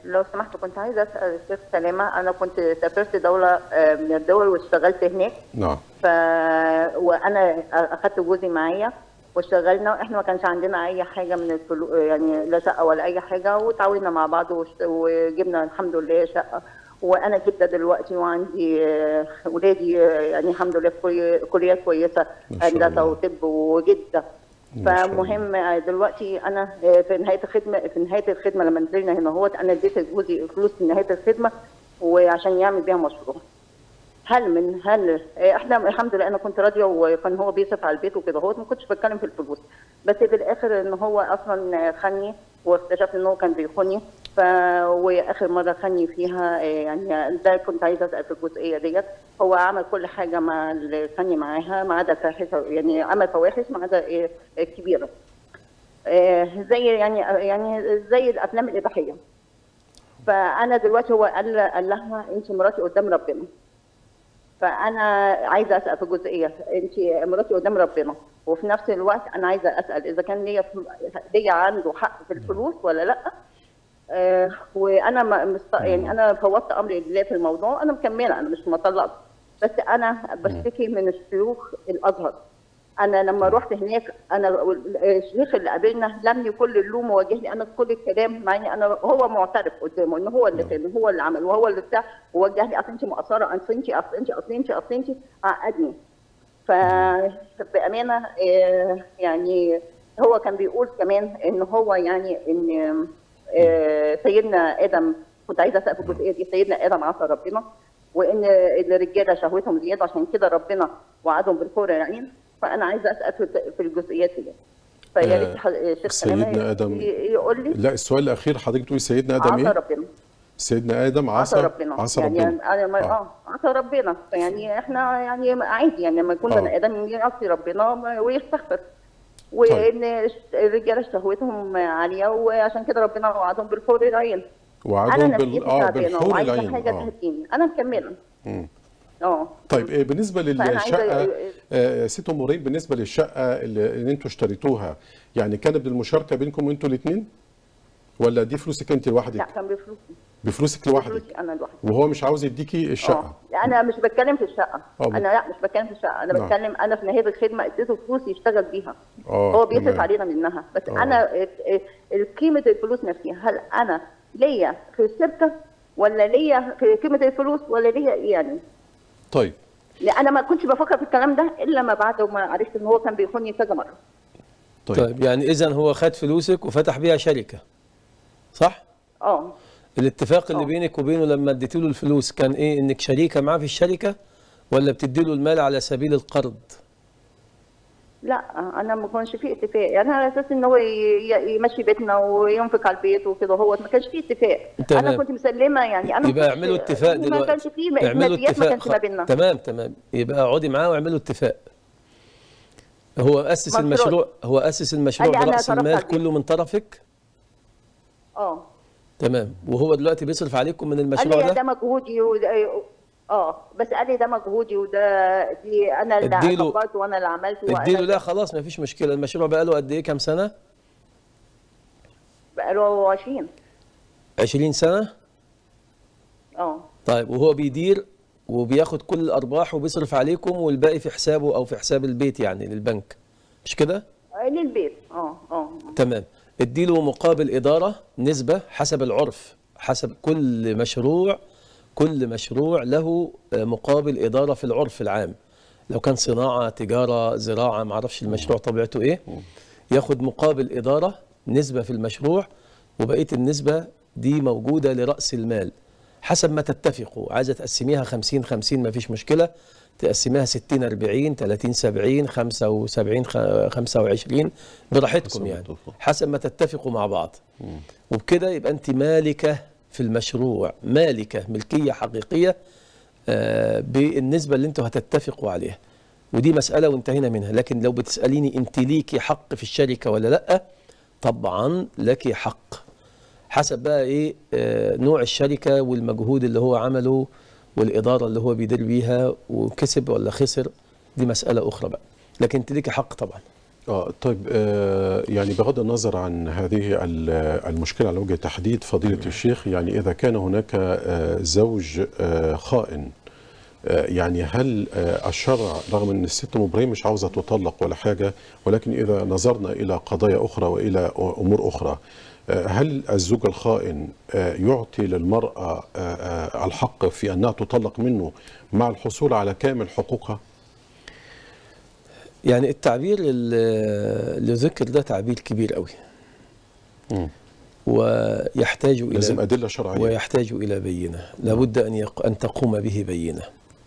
لو سمحت كنت عايزه اسال الشيخ سلامه. انا كنت سافرت دوله من الدول واشتغلت هناك. نعم. وانا اخدت جوزي معايا واشتغلنا. احنا ما كانش عندنا اي حاجه من يعني لا شقه ولا اي حاجه، وتعاوننا مع بعض وجبنا الحمد لله شقه. وانا جده دلوقتي وعندي ولادي يعني الحمد لله في كليات كويسه، هندسه وطب وجده. فمهم دلوقتي انا في نهايه الخدمه لما نزلنا هنا انا اديت جوزي فلوس في نهايه الخدمه وعشان يعمل بيها مشروع. هل احنا الحمد لله انا كنت راضيه وكان هو بيصرف على البيت وكده، ما كنتش بتكلم في الفلوس، بس في الاخر ان هو اصلا خني واكتشفت ان هو كان بيخوني. واخر مره خني فيها يعني ده كنت عايزه اسال في الجزئيه ديت. هو عمل كل حاجه مع اللي خني معاها ما عدا فاحشه، يعني عمل فواحش ما عدا كبيره، زي يعني زي الافلام الاباحيه. فانا دلوقتي هو قال لها انت مراتي قدام ربنا. فانا عايزه اسال في الجزئيه، انت مراتي قدام ربنا، وفي نفس الوقت انا عايزه اسال اذا كان ليا عنده حق في الفلوس ولا لا. وانا يعني انا فوضت امري لله في الموضوع. انا مكمله، انا مش مطلقه، بس انا بشتكي من الشيوخ الازهر. انا لما رحت هناك انا الشيخ اللي قابلنا لمني كل اللوم وواجه لي انا كل الكلام، مع اني هو معترف قدامه ان هو اللي كان، هو اللي عمل وهو اللي بتاع، ووجه لي اصل انت مقصره، اصل انت عقدني. فبامانه يعني هو كان بيقول كمان ان هو يعني ان سيدنا ادم، كنت عايزه اسال في الجزئيه دي، سيدنا ادم عصى ربنا وان الرجاله شهوتهم زياده عشان كده ربنا وعدهم بالحور العين. فانا عايزه اسال في الجزئيات دي. فيا ريت الشيخ سيدنا ادم يقول لي. لا، السؤال الاخير حضرتك بتقولي سيدنا ادم عصى ايه؟ ربنا. سيدنا ادم عصى ربنا. يعني عصى ربنا. يعني احنا يعني عادي يعني لما يكون بني ادم يعصي ربنا ويستغفر، وان الرجاله شهوتهم عاليه وعشان كده ربنا وعدهم بالحور العين. وعدهم بالحور العين. وعايزه حاجه تهديني. انا مكمله. طيب بالنسبه للشقه ست ام مريم، بالنسبه للشقه اللي انتوا اشتريتوها، يعني كانت بالمشاركه بينكم انتوا الاثنين ولا دي فلوسك انت لوحدك؟ لا كان بفلوسي. بفلوسك لوحدك؟ بفلوسي انا لوحدي. وهو مش عاوز يديكي الشقه؟ لا انا مش بتكلم في الشقه. لا مش بتكلم في الشقه، انا بتكلم انا في نهايه الخدمه اديته فلوس يشتغل بيها. هو بيصرف علينا منها، بس انا قيمه الفلوس نفسها، هل انا ليا في الشركه ولا ليا في قيمه الفلوس ولا ليا ايه يعني؟ طيب لا انا ما كنتش بفكر في الكلام ده الا ما بعد ما عرفت ان هو كان بيخوني كذا مره. طيب يعني اذا هو خد فلوسك وفتح بيها شركه، صح؟ الاتفاق اللي بينك وبينه لما اديتي له الفلوس كان ايه؟ انك شريكه معاه في الشركه ولا بتدي له المال على سبيل القرض؟ لا انا ما كانش في اتفاق، يعني على اساس ان هو يمشي بيتنا وينفق على البيت وكده، هو ما كانش في اتفاق. انا كنت مسلمه يعني انا يبقى اعملوا اتفاق دلوقتي. ما كانش في ماديات، ما كانش ما بيننا. تمام يبقى اقعدي معاه واعملوا اتفاق. هو اسس المشروع براس المال كله من طرفك؟ تمام. وهو دلوقتي بيصرف عليكم من المشروع ده؟ قال لي ده مجهودي بس قال لي ده مجهودي دي انا اللي طبقت وانا اللي عملته. اديله. لا خلاص ما فيش مشكله. المشروع بقى له قد ايه؟ كام سنه؟ بقى له 20 سنه. طيب وهو بيدير وبياخد كل الارباح وبيصرف عليكم والباقي في حسابه او في حساب البيت يعني للبنك، مش كده؟ للبيت. تمام. اديله مقابل اداره نسبه حسب العرف، حسب كل مشروع له مقابل اداره في العرف العام. لو كان صناعه، تجاره، زراعه، ما اعرفش المشروع طبيعته ايه، ياخد مقابل اداره نسبه في المشروع، وبقيه النسبه دي موجوده لراس المال حسب ما تتفقوا. عايزه تقسميها 50-50 ما فيش مشكله، تقسميها 60-40 30-70 75-25 براحتكم يعني، حسب ما تتفقوا مع بعض. وبكده يبقى انت مالكه في المشروع، ملكيه حقيقيه بالنسبه اللي انتوا هتتفقوا عليها، ودي مساله وانتهينا منها. لكن لو بتساليني انت ليكي حق في الشركه ولا لا، طبعا لك حق، حسب بقى ايه نوع الشركه والمجهود اللي هو عمله والاداره اللي هو بيدير بيها، وكسب ولا خسر دي مساله اخرى بقى، لكن انت ليكي حق طبعا. طيب يعني بغض النظر عن هذه المشكلة على وجه التحديد فضيلة الشيخ، يعني إذا كان هناك زوج خائن، يعني هل الشرع رغم أن الست أم إبراهيم مش عاوزة تطلق ولا حاجة، ولكن إذا نظرنا إلى قضايا أخرى وإلى أمور أخرى، هل الزوج الخائن يعطي للمرأة الحق في أنها تطلق منه مع الحصول على كامل حقوقها؟ يعني التعبير اللي ذكر ده تعبير كبير قوي، ويحتاج إلى لازم أدلة شرعية، ويحتاج إلى بينة، لابد أن تقوم به بينة.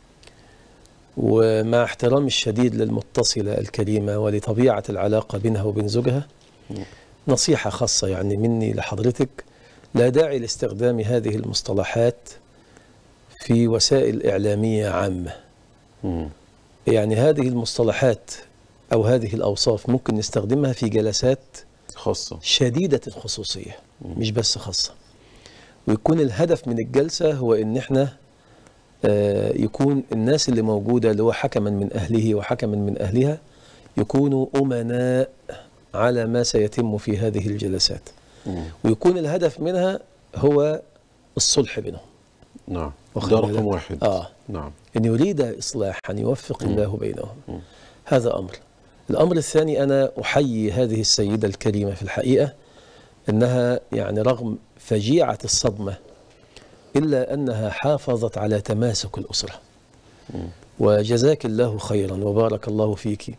ومع احترامي الشديد للمتصلة الكريمة ولطبيعة العلاقة بينها وبين زوجها، نصيحة خاصة يعني مني لحضرتك، لا داعي لاستخدام هذه المصطلحات في وسائل إعلامية عامة. يعني هذه المصطلحات أو هذه الأوصاف ممكن نستخدمها في جلسات خاصة شديدة الخصوصية، مش بس خاصة، ويكون الهدف من الجلسة هو إن احنا يكون الناس اللي موجودة اللي هو حكما من أهله وحكما من أهلها يكونوا أمناء على ما سيتم في هذه الجلسات، ويكون الهدف منها هو الصلح بينهم. نعم، ده رقم واحد. نعم، إن يريد إصلاحا يوفق الله بينهم. هذا أمر. الأمر الثاني، أنا أحيي هذه السيدة الكريمة في الحقيقة أنها يعني رغم فجيعة الصدمة إلا أنها حافظت على تماسك الأسرة. وجزاك الله خيرا وبارك الله فيك،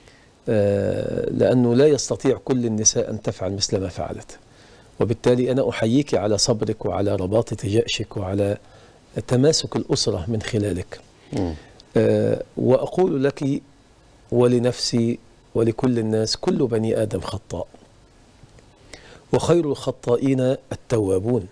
لأنه لا يستطيع كل النساء أن تفعل مثل ما فعلت، وبالتالي أنا أحييك على صبرك وعلى رباطة جأشك وعلى تماسك الأسرة من خلالك. وأقول لك ولنفسي ولكل الناس، كل بني آدم خطاء، وخير الخطائين التوابون.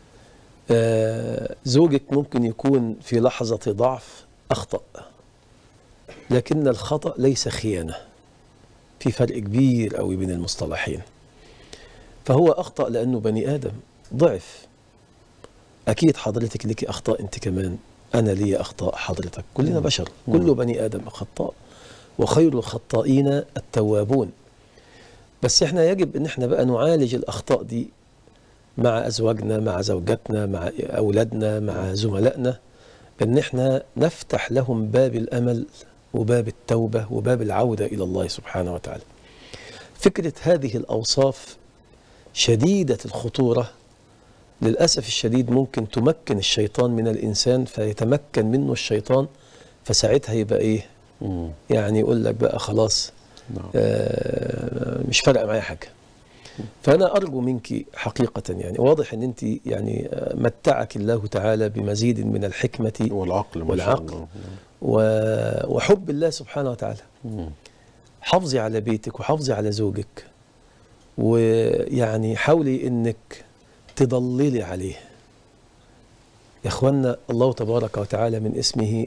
زوجك ممكن يكون في لحظة ضعف أخطأ، لكن الخطأ ليس خيانة، في فرق كبير قوي بين المصطلحين. فهو أخطأ لأنه بني آدم ضعف. أكيد حضرتك لك أخطاء أنت كمان، أنا لي أخطاء، حضرتك، كلنا بشر، كل بني آدم خطاء، وخير الخطائين التوابون. بس احنا يجب ان احنا بقى نعالج الأخطاء دي مع أزواجنا، مع زوجاتنا، مع أولادنا، مع زملائنا، ان احنا نفتح لهم باب الأمل وباب التوبة وباب العودة إلى الله سبحانه وتعالى. فكرة هذه الأوصاف شديدة الخطورة للأسف الشديد ممكن تمكن الشيطان من الإنسان، فيتمكن منه الشيطان، فساعتها يبقى إيه؟ يعني يقول لك بقى خلاص مش فارقة معايا حاجة. فأنا أرجو منك حقيقة، يعني واضح أن أنت يعني متعك الله تعالى بمزيد من الحكمة والعقل وحب الله سبحانه وتعالى. حافظي على بيتك وحافظي على زوجك، ويعني حاولي أنك تضللي عليه. يا أخوانا، الله تبارك وتعالى من اسمه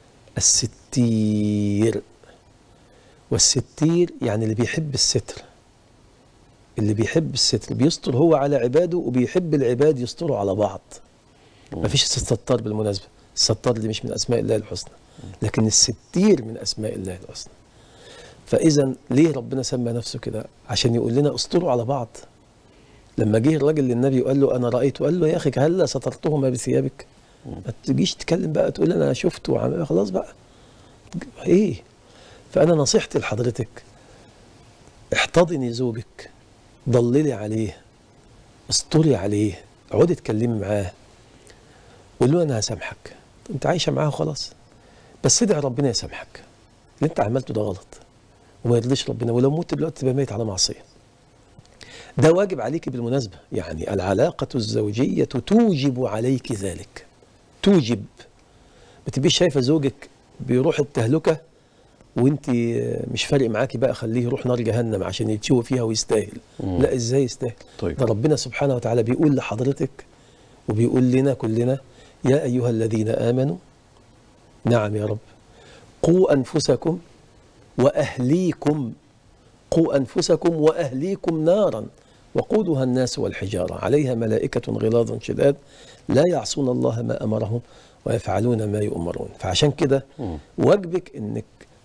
الستير، والستير يعني اللي بيحب الستر، اللي بيحب الستر بيستر هو على عباده، وبيحب العباد يستروا على بعض. ما فيش الستار بالمناسبة، الستار اللي مش من أسماء الله الحسنى، لكن الستير من أسماء الله الحسنى. فإذا ليه ربنا سمى نفسه كده؟ عشان يقول لنا استروا على بعض. لما جه الراجل للنبي وقال له أنا رأيت، قال له يا أخي هلا سترتهما بثيابك؟ ما تجيش تتكلم بقى تقول أنا شفت وعمل، خلاص بقى إيه. فأنا نصيحتي لحضرتك، احتضني زوجك، ضللي عليه، استري عليه، اقعدي اتكلمي معاه، قول له أنا هسامحك، أنت عايشة معاه خلاص، بس ادعي ربنا يسامحك، اللي أنت عملته ده غلط وما يرضيش ربنا، ولو مت دلوقتي تبقى ميت على معصية. ده واجب عليك بالمناسبة، يعني العلاقة الزوجية توجب عليك ذلك، توجب. ما تبقيش شايفة زوجك بيروح التهلكة وانت مش فارق معاكي بقى، خليه يروح نار جهنم عشان يتشوى فيها ويستاهل. لا، ازاي يستاهل؟ طيب. ده ربنا سبحانه وتعالى بيقول لحضرتك وبيقول لنا كلنا: يا أيها الذين آمنوا، نعم يا رب، قوا أنفسكم وأهليكم، قوا أنفسكم وأهليكم نارا وقودها الناس والحجارة عليها ملائكة غلاظ شداد لا يعصون الله ما أمرهم ويفعلون ما يؤمرون. فعشان كده واجبك انك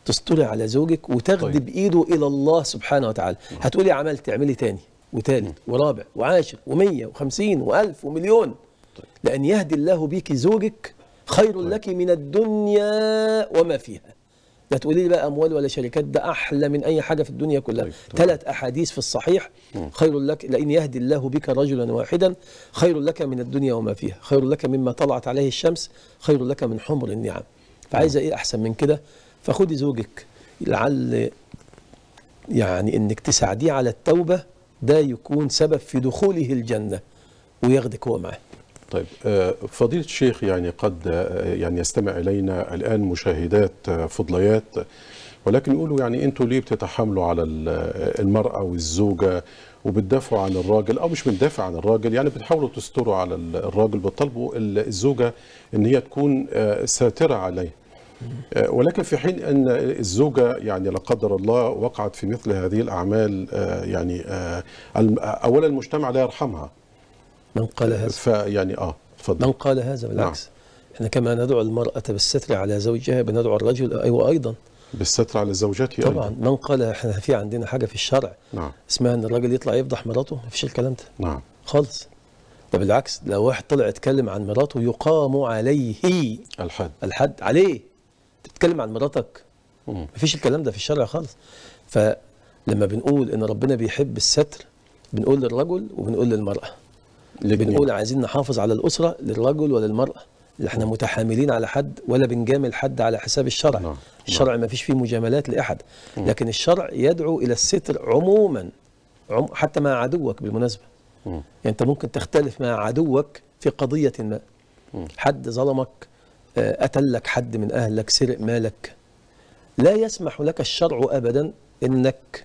تستري على زوجك وتاخدي بإيده إلى الله سبحانه وتعالى. هتقولي عملت، اعملي تاني وتالت ورابع وعاشر و100 و50 و1000 ومليون. لأن يهدي الله بك زوجك خير لك من الدنيا وما فيها. لا تقولي لي بقى أموال ولا شركات، ده أحلى من أي حاجة في الدنيا كلها. 3 أحاديث في الصحيح: خير لك لأن يهدي الله بك رجلا واحدا خير لك من الدنيا وما فيها، خير لك مما طلعت عليه الشمس، خير لك من حمر النعم. فعايزة إيه أحسن من كده؟ فخدي زوجك، لعل يعني إنك تساعديه على التوبة، ده يكون سبب في دخوله الجنة وياخدك هو معاه. طيب فضيلة الشيخ، يعني قد يعني يستمع إلينا الآن مشاهدات فضليات، ولكن يقولوا يعني أنتوا ليه بتتحاملوا على المرأة والزوجة وبتدافعوا عن الراجل، أو مش بندافع عن الراجل، يعني بتحاولوا تستروا على الراجل، بتطالبوا الزوجة إن هي تكون ساترة عليه، ولكن في حين أن الزوجة يعني لا قدر الله وقعت في مثل هذه الأعمال، يعني أولا المجتمع لا يرحمها. من قال هذا؟ فيعني تفضل. من قال هذا؟ بالعكس، احنا كما ندعو المرأة بالستر على زوجها بندعو الرجل أيضا بالستر على زوجته طبعا أيضا. من قال، احنا في عندنا حاجة في الشرع اسمها ان الراجل يطلع يفضح مراته، مفيش الكلام ده خالص. ده بالعكس، لو واحد طلع يتكلم عن مراته يقام عليه الحد عليه. تتكلم عن مراتك، مفيش الكلام ده في الشرع خالص. فلما بنقول ان ربنا بيحب الستر، بنقول للرجل وبنقول للمرأة. بنقول عايزين نحافظ على الأسرة للرجل وللمرأة، اللي احنا متحاملين على حد ولا بنجامل حد على حساب الشرع. الشرع ما فيش فيه مجاملات لأحد، لكن الشرع يدعو إلى الستر عموما، حتى مع عدوك بالمناسبة. يعني أنت ممكن تختلف مع عدوك في قضية ما، حد ظلمك، قتلك حد من أهلك، سرق مالك، لا يسمح لك الشرع أبدا إنك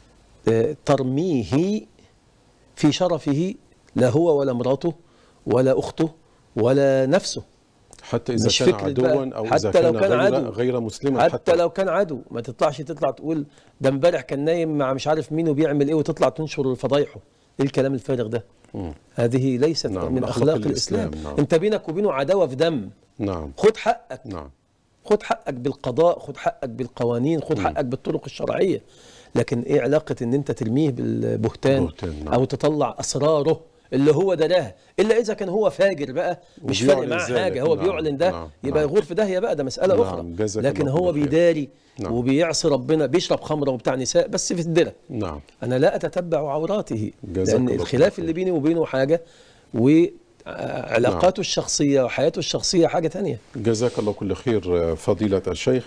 ترميه في شرفه، لا هو ولا مراته ولا أخته ولا نفسه، حتى إذا كان عدوا أو إذا كان غير مسلم. حتى لو كان عدو، ما تطلع تقول ده امبارح كان نايم مع مش عارف مين وبيعمل إيه، وتطلع تنشر فضايحه. إيه الكلام الفارغ ده؟ هذه ليست من أخلاق الإسلام. أنت بينك وبينه عداوة في دم. خد حقك. خد حقك بالقضاء، خد حقك بالقوانين، خد حقك بالطرق الشرعية. لكن ايه علاقة ان انت ترميه بالبهتان او تطلع اسراره اللي هو دراها، الا اذا كان هو فاجر بقى مش فارق معاه حاجة، هو بيعلن ده يبقى يغور في داهية بقى، ده مسألة اخرى. لكن هو بيداري وبيعصي ربنا، بيشرب خمرة وبتاع نساء بس في الدرة. انا لا اتتبع عوراته، لان الخلاف اللي بيني وبينه حاجة، وعلاقاته الشخصية وحياته الشخصية حاجة تانية. جزاك الله كل خير فضيلة الشيخ.